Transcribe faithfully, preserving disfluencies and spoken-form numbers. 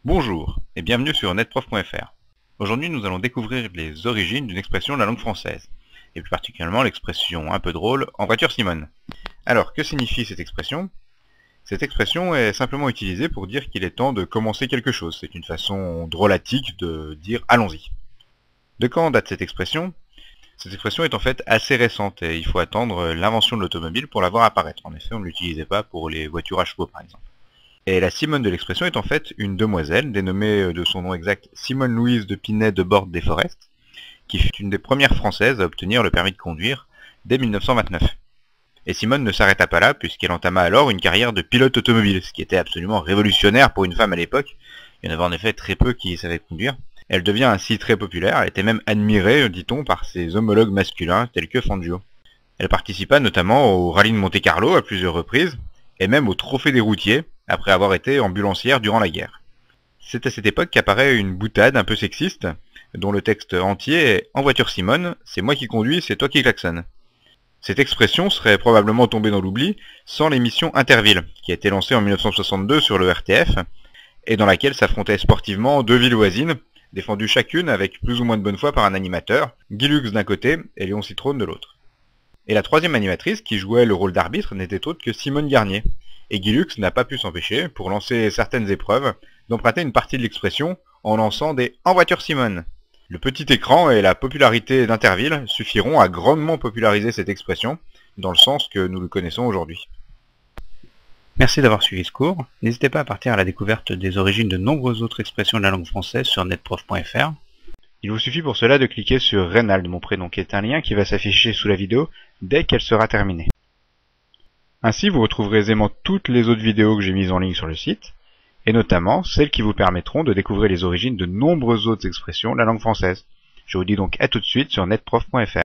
Bonjour et bienvenue sur netprof point F R. Aujourd'hui nous allons découvrir les origines d'une expression de la langue française, et plus particulièrement l'expression un peu drôle « en voiture Simone ». Alors que signifie cette expression? Cette expression est simplement utilisée pour dire qu'il est temps de commencer quelque chose. C'est une façon drôlatique de dire « allons-y ». De quand date cette expression? Cette expression est en fait assez récente et il faut attendre l'invention de l'automobile pour la voir apparaître. En effet, on ne l'utilisait pas pour les voitures à chevaux par exemple. Et la Simone de l'expression est en fait une demoiselle, dénommée de son nom exact Simone Louise de Pinet de Borde des Forest, qui fut une des premières françaises à obtenir le permis de conduire dès mille neuf cent vingt-neuf. Et Simone ne s'arrêta pas là, puisqu'elle entama alors une carrière de pilote automobile, ce qui était absolument révolutionnaire pour une femme à l'époque. Il y en avait en effet très peu qui savaient conduire. Elle devient ainsi très populaire, elle était même admirée, dit-on, par ses homologues masculins, tels que Fangio. Elle participa notamment au rallye de Monte-Carlo à plusieurs reprises, et même au trophée des routiers, après avoir été ambulancière durant la guerre. C'est à cette époque qu'apparaît une boutade un peu sexiste, dont le texte entier est « En voiture Simone, c'est moi qui conduis, c'est toi qui klaxonne ». Cette expression serait probablement tombée dans l'oubli sans l'émission Interville, qui a été lancée en mille neuf cent soixante-deux sur le R T F, et dans laquelle s'affrontaient sportivement deux villes voisines, défendues chacune avec plus ou moins de bonne foi par un animateur, Guy Lux d'un côté et Léon Citrone de l'autre. Et la troisième animatrice, qui jouait le rôle d'arbitre, n'était autre que Simone Garnier. Et Guy Lux n'a pas pu s'empêcher, pour lancer certaines épreuves, d'emprunter une partie de l'expression en lançant des « En voiture Simone ». Le petit écran et la popularité d'Interville suffiront à grandement populariser cette expression, dans le sens que nous le connaissons aujourd'hui. Merci d'avoir suivi ce cours. N'hésitez pas à partir à la découverte des origines de nombreuses autres expressions de la langue française sur netprof point F R. Il vous suffit pour cela de cliquer sur Reynald, mon prénom, qui est un lien qui va s'afficher sous la vidéo dès qu'elle sera terminée. Ainsi, vous retrouverez aisément toutes les autres vidéos que j'ai mises en ligne sur le site, et notamment celles qui vous permettront de découvrir les origines de nombreuses autres expressions de la langue française. Je vous dis donc à tout de suite sur netprof point F R.